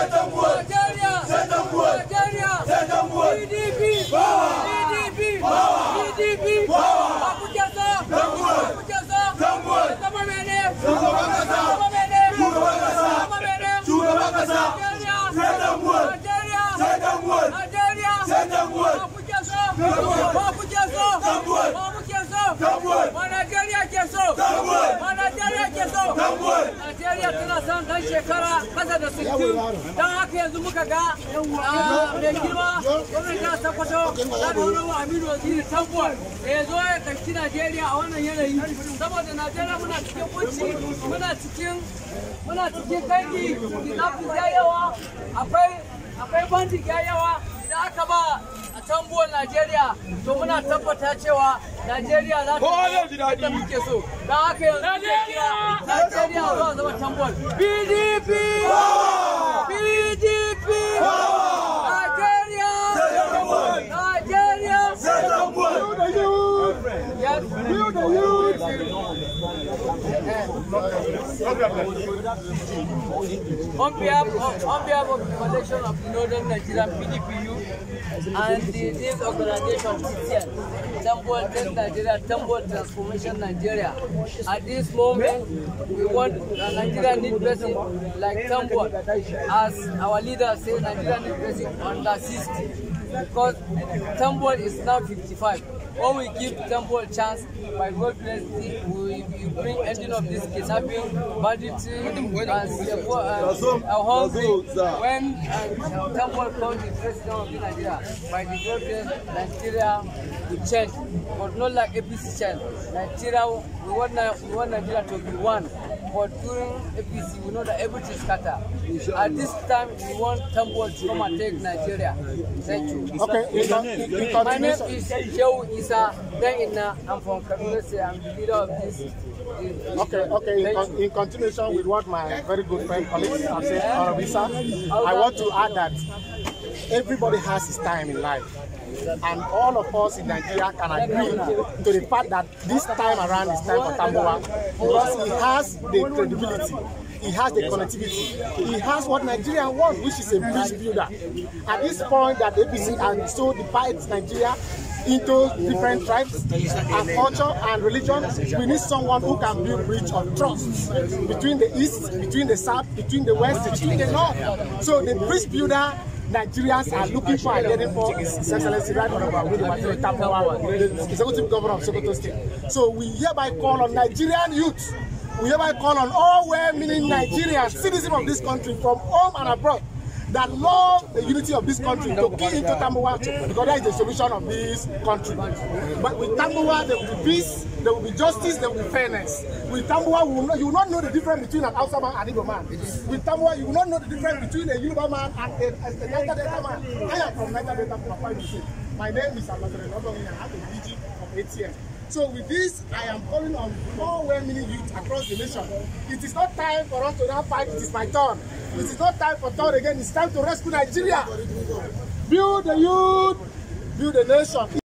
PDP Najeriya tana son dan shekara kasa da 60 don haka yanzu muka ga mai girma gwamnati ta Sokoto ta doro Aminu Waziri Tambuwal da ya zo ya kashi Najeriya a wannan yanayi saboda Najeriya muna cikin kunci muna cikin kanki kidnapping ya yawa akwai bandit ya yawa idan aka ba a Tambuwal Najeriya to muna tabbata cewa Najeriya za ta yi da muke so don haka yanzu Najeriya zuwa zama Tambuwal PDP PDP Najeriya On behalf of the coalition of the Northern Nigerian PDP youth and this organization, Tambuwal Test Nigeria, Tambuwal Transformation Nigeria. At this moment, we want Nigeria need person like Tambuwal. As our leader says, Nigeria need person under 60. Because Tambuwal is now 55. When we give Tambuwal chance, by God bless, we bring ending of this kidnapping, banditry, and hungry. When Tambuwal comes the president of Nigeria, by the God bless, Nigeria will change, but not like APC change. Nigeria, we want Nigeria to be one. But during APC, we know that everything scatter. At this time, we want Tambuwal to come and take Nigeria. Thank you. Okay. My name is Joe Isa. I'm from Kaduna. I'm the leader of this. Okay. In continuation with what my very good friend colleague have said, I want to add that everybody has his time in life. And all of us in Nigeria can agree to the fact that this time around is time for Tambuwal because he has the credibility, he has the connectivity, he has what Nigeria wants, which is a bridge builder. At this point that APC and so divides Nigeria into different tribes and culture and religion, we need someone who can build bridge of trust between the East, between the South, between the West, between the North. So the bridge builder Nigerians are looking for and heading for His Excellency Right Honorable Tambuwal, the Executive Governor of Sokoto State. So we hereby call on Nigerian youth, we hereby call on all well-meaning Nigerians, citizens of this country from home and abroad, that love the unity of this country to key into Tambuwal because that is the solution of this country. But with Tambuwal, there will be peace, there will be justice, there will be fairness. With Tambuwal, you will not know the difference between an Hausa man and an Igbo man. With Tambuwal, you will not know the difference between a Yoruba man and a Niger Delta man. I am from Niger Delta, from Akwa Ibom State. My name is Ambassador Nobong, and I have a DG of ATM. So with this, I am calling on all well-meaning youth across the nation. It is not time for us to now fight, it is my turn. It is not time for turn again, it's time to rescue Nigeria. Build the youth, build the nation.